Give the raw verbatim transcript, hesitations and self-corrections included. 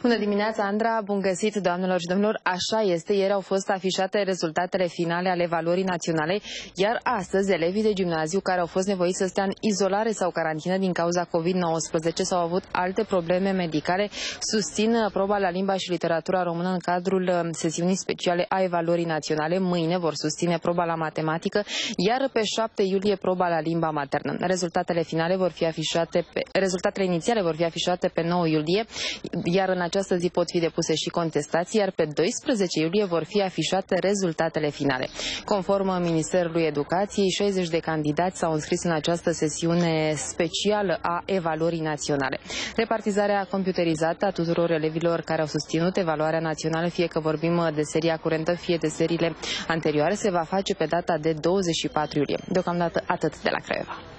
Bună dimineața, Andra! Bun găsit, doamnelor și domnilor! Așa este, ieri au fost afișate rezultatele finale ale evaluării naționale, iar astăzi elevii de gimnaziu care au fost nevoiți să stea în izolare sau carantină din cauza COVID nouăsprezece sau au avut alte probleme medicale susțin proba la limba și literatura română în cadrul sesiunii speciale a evaluării naționale. Mâine vor susține proba la matematică, iar pe șapte iulie proba la limba maternă. Rezultatele finale vor fi afișate pe, rezultatele inițiale vor fi afișate pe nouă iulie, iar în această zi pot fi depuse și contestații, iar pe doisprezece iulie vor fi afișate rezultatele finale. Conform Ministerului Educației, șaizeci de candidați s-au înscris în această sesiune specială a evaluării naționale. Repartizarea computerizată a tuturor elevilor care au susținut evaluarea națională, fie că vorbim de seria curentă, fie de seriile anterioare, se va face pe data de douăzeci și patru iulie. Deocamdată atât de la Craiova.